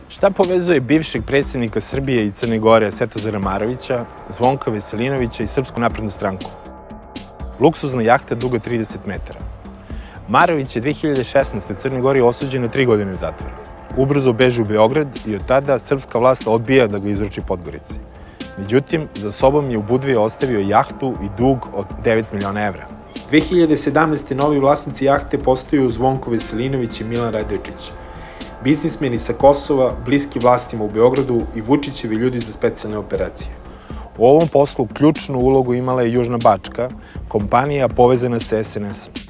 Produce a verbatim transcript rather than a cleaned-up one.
Šta povezuje bivšeg predsjednika Srbije i Crne Gore Svetozara Marovića, Zvonka Veselinovića i Srpsku naprednu stranku? Luksuzna jahta duga trideset metara. Marović je dve hiljade šesnaeste. u Crnoj Gori osuđen na tri godine zatvora. Ubrzo beži u Beograd i od tada srpska vlast odbija da ga izruči Podgorici. Međutim, za sobom je u Budvi ostavio jahtu i dug od devet miliona evra. dve hiljade sedamnaeste. novi vlasnici jahte postaju Zvonko Veselinović i Milan Radojičić. Biznismeni sa Kosova, bliski vlastima u Beogradu i Vučićevi ljudi za specijalne operacije. U ovom poslu ključnu ulogu imala je Južna Bačka, kompanija povezana sa es en esom.